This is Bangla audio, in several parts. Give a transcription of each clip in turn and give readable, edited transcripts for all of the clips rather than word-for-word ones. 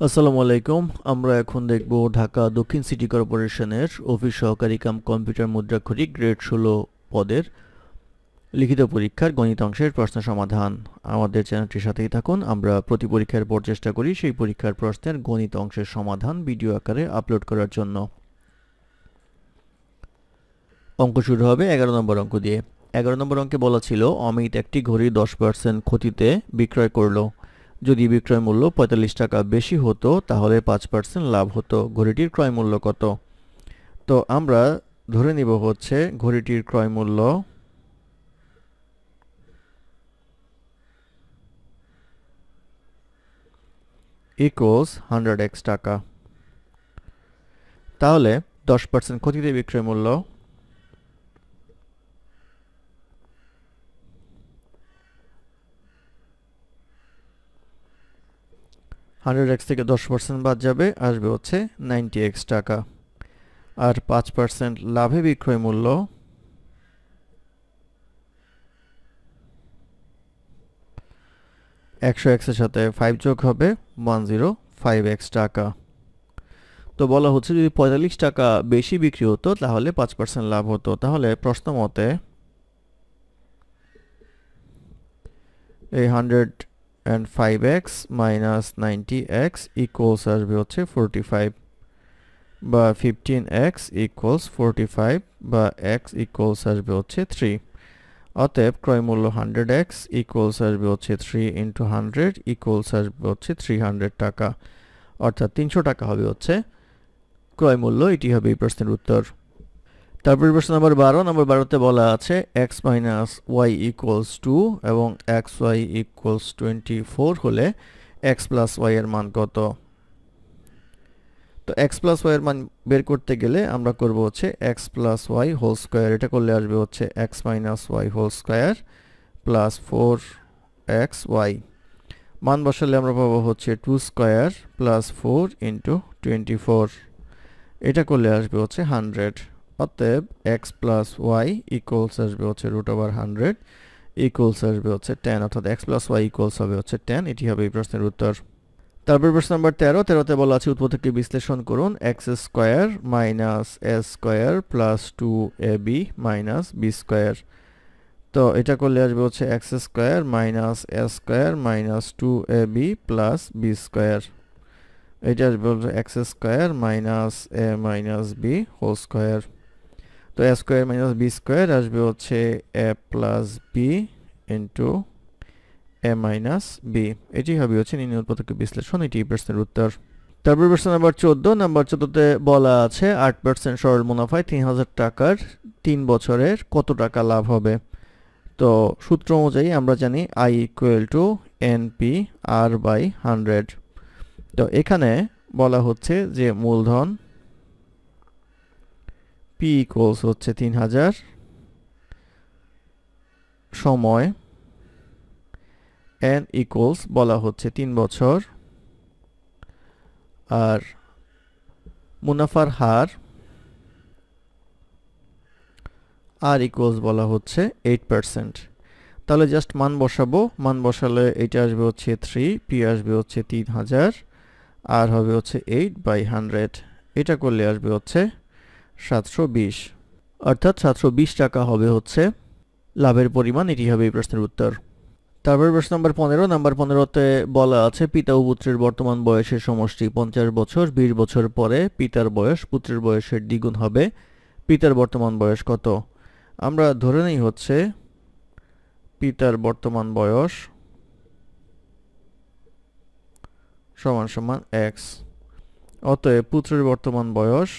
আসসালামু আলাইকুম। আমরা এখন দেখব ঢাকা দক্ষিণ সিটি কর্পোরেশনের অফিস সহকারী কাম কম্পিউটার মুদ্রাক্ষরিক গ্রেড ১৬ পদের লিখিত পরীক্ষার গণিতাংশের প্রশ্ন সমাধান। আমাদের চ্যানেলটির সাথেই থাকুন। আমরা প্রতি পরীক্ষার পর চেষ্টা করি সেই পরীক্ষার প্রশ্নের গণিত অংশের সমাধান ভিডিও আকারে আপলোড করার জন্য। অঙ্ক শুরু হবে ১১ নম্বর অঙ্ক দিয়ে। ১১ নম্বর অঙ্কে বলা ছিল অমিত একটি ঘড়ি 10% ক্ষতিতে বিক্রয় করলো। যদি বিক্রয় মূল্য ৪৫ টাকা বেশি হতো তাহলে ৫% লাভ হতো। ঘড়িটির ক্রয় মূল্য কত? তো আমরা ধরে নিব হচ্ছে ঘড়িটির ক্রয় মূল্য ইকুয়ালস 100x টাকা। তাহলে 10% ক্ষতিতে বিক্রয় মূল্য 100x থেকে 10% বাদ যাবে, আসবে হচ্ছে 90x টাকা। আর 5% লাভে বিক্রয় মূল্য 100x এর সাথে 5 যোগ হবে 105x টাকা। তো বলা হচ্ছে যদি ৪৫ টাকা বেশি বিক্রি হতো তাহলে 5% লাভ হতো। তাহলে প্রশ্ন মতে এই 105x মাইনাস 90x ইকুয়ালস আসবে হচ্ছে 45, বা 15x ইকুয়ালস 45, বা x ইকুয়ালস আসবে হচ্ছে 3। অতএব ক্রয় মূল্য 100x ইকুয়ালস আসবে হচ্ছে 3 ইন্টু 100 ইকুয়ালস আসবে হচ্ছে 300 টাকা। অর্থাৎ 300 টাকা হবে হচ্ছে ক্রয় মূল্য। এটি হবে এই প্রশ্নের উত্তর। তারপর প্রশ্ন নম্বর 12। নম্বর 12তে বলা আছে x মাইনাস ওয়াই ইকুয়ালস 2 এবং xy ইকুয়ালস 24 হলে x প্লাস ওয়াই এর মান কত? তো x প্লাস ওয়াই এর মান বের করতে গেলে আমরা করব হচ্ছে x plus y whole square. এটা করলে আসবে হচ্ছে x minus y whole square plus 4xy। মান বসালে আমরা পাবো হচ্ছে 2 স্কোয়ার প্লাস 4 ইন্টু 24। এটা করলে আসবে হচ্ছে 100। অতএব x প্লাস ওয়াই ইকুয়ালস আসবে হচ্ছে √100 ইকুয়ালস আসবে হচ্ছে 10, অর্থাৎ x প্লাস ওয়াই ইকুয়ালস হবে হচ্ছে 10। এটি হবে এই প্রশ্নের উত্তর। তারপর প্রশ্ন নম্বর 13। 13তে বলা আছে উৎপত্তিকে বিশ্লেষণ করুন। X square minus a square plus 2ab minus b square. তো এটা করলে আসবে হচ্ছে x square minus a square minus 2ab plus b square. এটা আসবে হচ্ছে x square minus a minus b whole square. তো a square minus b square আসবে হচ্ছে a plus b into a minus b. এটি হবে হচ্ছে নির্ণয় উৎপাদক বিশ্লেষণ। এটি প্রশ্নের উত্তর। তারপর প্রশ্ন নাম্বার 14। নাম্বার 14তে বলা আছে 8% সরল মুনাফায় 3000 টাকার 3 বছরের কত টাকা লাভ হবে? তো সূত্র অনুযায়ী আমরা জানি I equal to NP R by 100। তো এখানে বলা হচ্ছে যে মূলধন P ইকুয়ালস হচ্ছে 3000, সময় n ইকুয়ালস বলা হচ্ছে 3 বছর, আর মুনাফার হার আর ইকুয়ালস বলা হচ্ছে 8%। তাহলে জাস্ট মান বসাবো। মান বসালে এটা আসবে হচ্ছে 3, P আসবে হচ্ছে 3000, আর হবে হচ্ছে 8/100। এটা করলে আসবে হচ্ছে 720, অর্থাৎ 720 টাকা হবে হচ্ছে লাভের পরিমাণ। এটি হবে এই প্রশ্নের উত্তর। তারপর প্রশ্ন নম্বর 15। নাম্বার 15তে বলা আছে পিতা ও পুত্রের বর্তমান বয়সের সমষ্টি 50 বছর। 20 বছর পরে পিতার বয়স পুত্রের বয়সের দ্বিগুণ হবে। পিতার বর্তমান বয়স কত? আমরা ধরে নেই হচ্ছে পিতার বর্তমান বয়স সমান সমান x। অতএব পুত্রের বর্তমান বয়স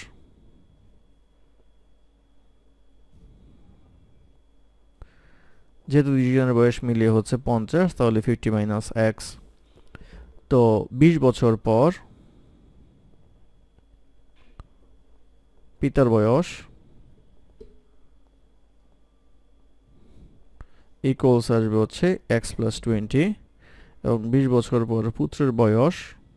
যেহেতু দুজনের বয়স মিলিয়ে হচ্ছে 50, তাহলে 50 মাইনাস x। তো 20 বছর পর পিতার বয়স ইকুয়ালস আসবে হচ্ছে x প্লাস 20, এবং 20 বছর পর পুত্রের বয়স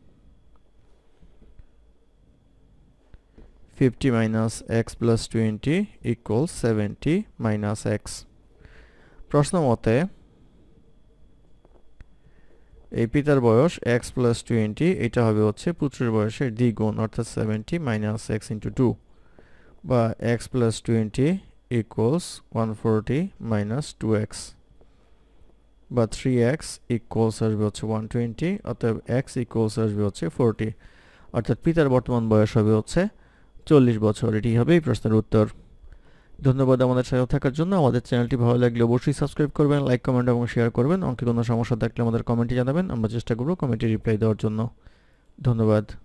50 minus x plus 20 equals 70 minus x। প্রশ্ন মতে এই পিতার বয়স এক্স প্লাস 20, এটা হবে হচ্ছে পুত্রের বয়সের দ্বিগুণ অর্থাৎ 70 মাইনাস এক্স ইন্টু 2, বা x plus 20 equals 140 minus 2x, বা 3x ইকুয়ালস আসবে হচ্ছে 120, অতএব x ইকুয়ালস আসবে হচ্ছে 40, অর্থাৎ পিতার বর্তমান বয়স হবে হচ্ছে 40 বছর। এটি হবে এই প্রশ্নের উত্তর। ধন্যবাদ আমাদের সাথে থাকার জন্য। আমাদের চ্যানেলটি ভালো লাগলে অবশ্যই সাবস্ক্রাইব করবেন, লাইক, কমেন্ট এবং শেয়ার করবেন। অঙ্কে কোনো সমস্যা থাকলে আমাদের কমেন্টে জানাবেন, আমরা চেষ্টা করব কমেন্টে রিপ্লাই দেওয়ার জন্য। ধন্যবাদ।